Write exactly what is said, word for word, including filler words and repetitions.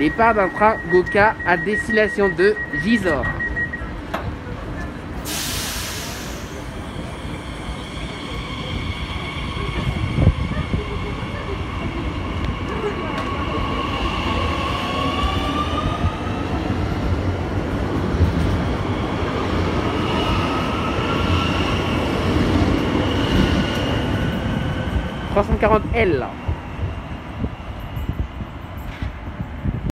Départ d'un train Goka à destination de Gisors. trois cent quarante L.